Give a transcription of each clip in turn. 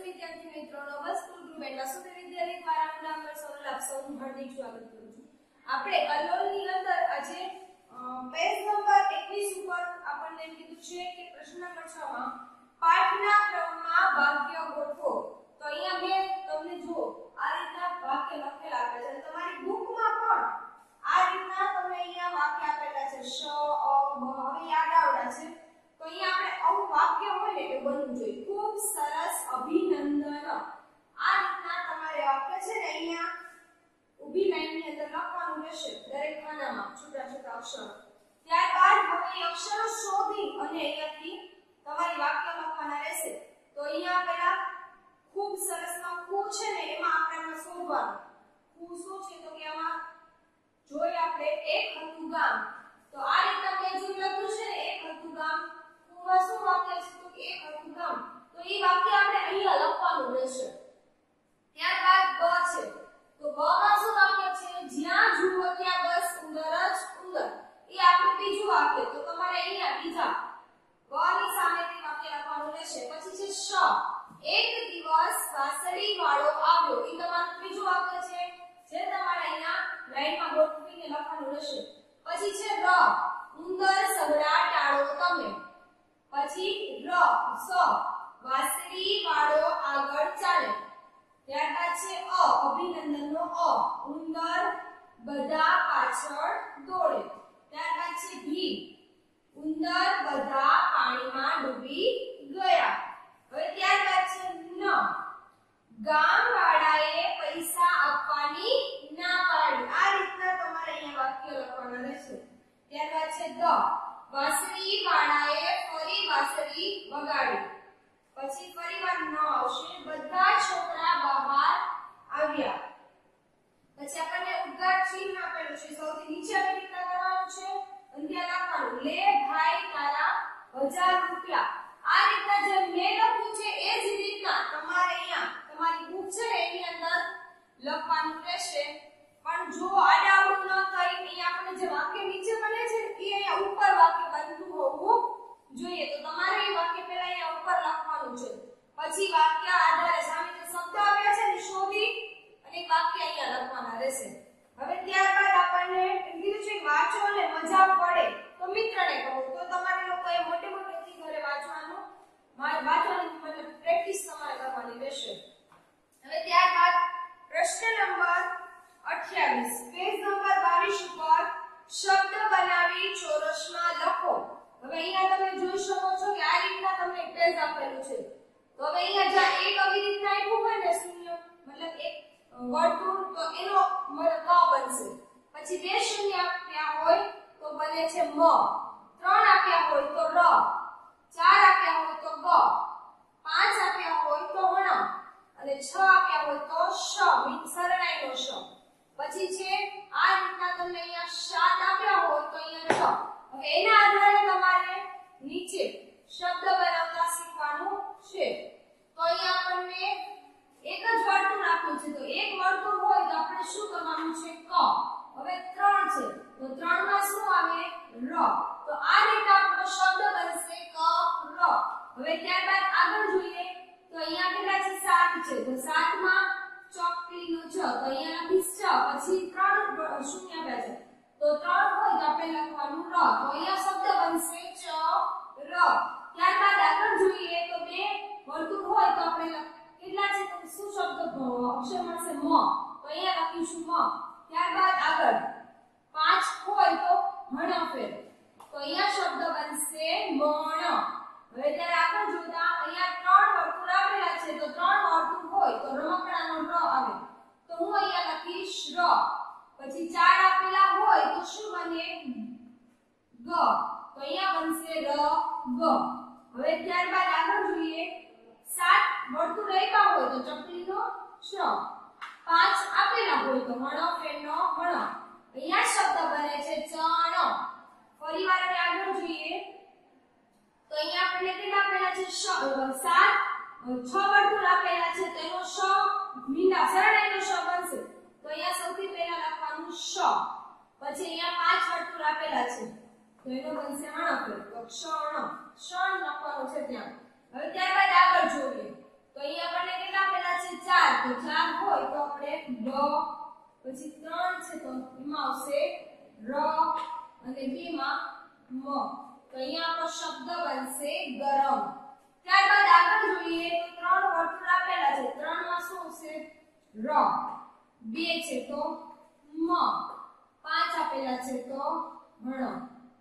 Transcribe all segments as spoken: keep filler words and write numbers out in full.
વિદ્યાર્થી મિત્રો નવસ school group and Vasudev Vidyalaya દ્વારા હું ડાંગર સોનલ આપ સૌનું હાર્દિક સ્વાગત કરું છું. આપણે કલોલની અંદર આજે પેજ નંબર એકવીસ ઉપર આપણને એમ કીધું છે કે પ્રશ્ન નંબર છ માં પાઠના ક્રમમાં વાક્ય ગોઠવો. તો અહીંયા મેં તમને જુઓ આ રીતના વાક્ય લખેલા આપેલા છે. તમારી બુકમાં પણ આ રીતના તમને અહીંયા વાક્ય આપેલા છે. શ અ બ હવે યાદ આવડા છે. તો અહીંયા આપણે આવું વાક્ય હોય ને એ બનવું જોઈએ. ખૂબ સરસ, અભિનંદન. આ રીતના તમારે વાક્ય છે ને અહીંયા ઊભી લાઈનની અંદર લખવાનું રહેશે દરેક ખાનામાં છોટા છોટા અક્ષરો. ત્યારબાદ હવે એ અક્ષરો શોધી અને અહીંયાથી તમારી વાક્ય લખવાના રહેશે. તો અહીંયા પહેલા ખૂબ સરસમાં ખૂબ છે ને એમાં આપણે શોધવાનું. ખૂબ શું છે તો કે આમાં જોઈ આપણે એક હતું ગામ. તો આ રીતના મેં જે લખ્યું છે ને એક હતું ગામ, ખૂમાં શું વાક્ય છે તો એક હતું ગામ. તો એ વાક્ય આપણે અહીંયા લખવાનું રહેશે. ત્યારબાદ બ છે. તો બ માં શું વાક્ય છે? જ્યાં જુઓ ત્યાં બસ ઉંદર જ ઉંદર. એ આપણું બીજું વાક્ય. તો તમારે અહીંયા બીજા બ ની સામેથી વાક્ય લખવાનું રહેશે. પછી છે શ. એક દિવસ વાસળી વાળો આવ્યો. એ તમારું ત્રીજું વાક્ય છે જે તમારે અહીંયા લાઈનમાં ગોઠવીને લખવાનું રહેશે. પછી છે ર. ઉંદર સવડા ટાળો તમે. પછી ર સ. વાસળી વાળો આગળ ચાલે. ત્યારબાદ છે અ. અભિનંદનનો અ. ઉંદર બધા પાછળ દોડે. ત્યારબાદ છે ભી. ઉંદર બધા પાણીમાં ડૂબી ગયા. હવે ત્યારબાદ છે ન. ગામવાળાએ પૈસા આપવાની ના પાડી. આ રીતના તમારે અહીંયા વાક્ય લખવાના રહેશે. ત્યારબાદ છે દ. વાંસળી વાળાએ ફરી વાંસળી વગાડી. પછી ફરીવાર ન આવશે. બધા છોકરા બહાર આવ્યા. પછી આપણને ઉદ્ગાર ચિહ્ન આપેલું છે. સૌથી નીચે આવી રીતના કરવાનું છે અને ત્યાં લખવાનું લે ભાઈ તારા હજાર રૂપિયા. આ રીતના જે મેં લખ્યું છે એ જ રીતના તમારે અહીંયા તમારી બુક છે એની અંદર લખવાનું રહેશે. પણ જો આડાવડું ન થાય કે આપણે જે વાક્ય નીચે બને છે એ અહીંયા ઉપર વાક્ય બનતું હોવું જોઈએ. તો તમારે એ વાક્ય પહેલા અહીંયા ઉપર લખવાનું છે. પછી વાક્ય આધારે સામે જે શબ્દ આવ્યા છે ને શોધી અને વાક્ય અહીંયા લખવાના રહેશે. હવે ત્યારબાદ આપણને એમ કીધું છે વાંચો અને મજા પડે તો મિત્રને કહો. તો તમારે લોકોએ મોટે મોટેથી ઘરે વાંચવાનું વાંચવાની મતલબ પ્રેક્ટિસ તમારે કરવાની રહેશે. હવે ત્યારબાદ પ્રશ્ન નંબર અઠ્યાવીસ પેજ નંબર બાવીસ ઉપર શબ્દ બનાવી ચોરસમાં લખો. હવે અહીંયા તમે જોઈ શકો છો કે આ રીતના તમને પેજ આપેલું છે. તો હવે અહીંયા જ્યાં એક આવી રીતના આપ્યું હોય ને શૂન્ય મતલબ એક વર્તુળ તો એનો મતલબ ક બનશે. પછી બે શૂન્ય આપ્યા હોય તો બને છે મ. ત્રણ આપ્યા હોય તો ર. ચાર આપ્યા હોય તો ગ. પાંચ આપ્યા હોય તો ણ અને છ આપ્યા હોય તો શ. સરણાઈનો શ. પછી છે આ રીતના તમને અહીંયા સાત આપ્યા હોય તો અહીંયા છ. હવે એના આધારે તમારે નીચે શબ્દ બનાવતા શીખવાનું છે. તો અહીંયા આપણને એક જ વર્તુળ આપ્યું છે. તો એક વર્તુળ હોય તો આપણે શું કરવાનું છે? ક. હવે ત્રણ છે તો ત્રણ માં શું આવે? ર. તો આ રીતે આપણો શબ્દ બનશે ક ર. હવે ત્યારબાદ આગળ જોઈએ તો અહીંયા કેટલા છે? સાત છે. તો સાત માં ચોકલીનો ચ. તો અહીંયા લખીશ ચ. પછી ત્રણ શૂન્ય આપ્યા છે. તો ત્રણ હોય તો આપણે લખવાનું ર. તો અહીંયા શબ્દ બનશે ચ ર. ત્યારબાદ આગળ જોઈએ તો બે વર્તુળ હોય તો આપણે કેટલા છે? તો શું શબ્દ અક્ષર મળશે? મ. તો અહીંયા લખીશું મ. ત્યારબાદ આગળ પાંચ હોય તો હણફેર. તો અહીંયા શબ્દ બનશે મણ. હવે ત્યારે આગળ જોતા અહીંયા ત્રણ વર્તુળ આપેલા છે. તો ત્રણ વર્તુળ હોય તો રમકડાનો ર આવે. તો હું અહીંયા લખીશ ર. પછી ચાર આપેલા હોય તો શું બને? ગ. તો અહીંયા બનશે ર ગ. હવે ત્યારબાદ આગળ જોઈએ સાત વર્તુળ આપ્યા હોય તો ચકલીનો શ. પાંચ આપેલા હોય તો હણફેરનો હણ. અહીંયા શબ્દ બને છે ચણ. ફરીવાર આપણે આગળ જોઈએ તો અહીંયા આપણે કેટલા આપેલા છે? શ. સાત છ વર્તુળ આપેલા છે તેનો શ મીંડા સરણાઈનો શ બનશે. તો અહીંયા સૌથી પહેલા લખવાનું શ. પછી અહીંયા પાંચ વર્તુળ આપેલા છે તો એનો બનશે હણફેર. તો ક્ષણ ક્ષણ લખવાનું છે ત્યાં. હવે ત્યારબાદ આગળ જોઈએ તો અહીંયા આપણને તો ચાર હોય તો આપણે ડ, પછી ત્રણ છે તો એમાં આવશે ર અને બે માં મ. તો અહીંયા આપણો શબ્દ બનશે ગરમ. ત્યારબાદ આગળ જોઈએ તો ત્રણ વર્તુળ આપેલા છે. ત્રણ માં શું આવશે? ર. બે છે તો મ. પાંચ આપેલા છે તો હણ.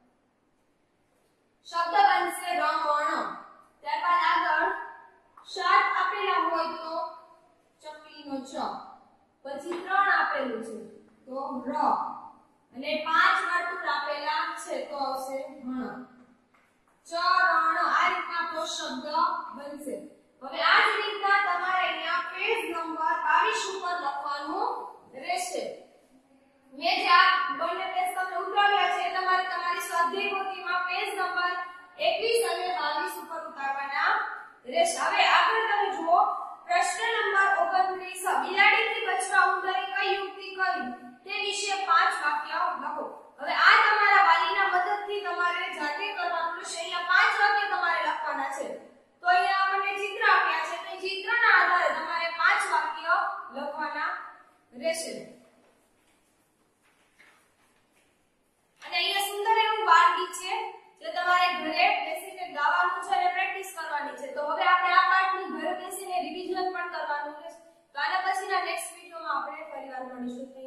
શબ્દ બનશે રમણ. ત્યારબાદ આગળ સાત આપેલા હોય તો ચકલીનો ચ. પછી ત્રણ આપેલું છે તો ર અને પાંચ વર્તુળ આપેલા છે તો આવશે હણ. ચરણ. આ રીતના આપણો શબ્દ બનશે. હવે આ જ રીતના તમારે અહીંયા પેજ નંબર બાવીસ ઉપર લખવાનું રહેશે. મેં જે આ બંને પેજ તમને ઉતાર્યા છે તમારે તમારી સ્વાધ્યાય પોથીમાં પેજ નંબર એકવીસ અને બાવીસ ઉપર ઉતારવાના રહેશે. હવે આગળ તમે જુઓ પ્રશ્ન નંબર ઓગણત્રીસ. બિલાડીથી બચવા ઉંદરે કઈ યુક્તિ કરી તે વિશે પાંચ વાક્ય લખો. હવે આ તમારા વાલીના મદદથી તમારે જાતે કરવાનું રહેશે. અહીંયા પાંચ વાક્ય તમારે લખવાના છે. તો અહીંયા આપણને ચિત્ર આપ્યા છે તો ચિત્રના આધારે તમારે પાંચ વાક્ય લખવાના રહેશે. અને અહીંયા સુંદર એવું બાળ ગીત છે જે તમારે ઘરે બેસીને ગાવાનું છે અને પ્રેક્ટિસ કરવાની છે. તો હવે આપણે આ પાઠની ઘરે બેસીને રિવિઝન પણ કરવાનું રહેશે. તો આના પછીના નેક્સ્ટ વિડિયોમાં આપણે ફરીવાર મળીશું.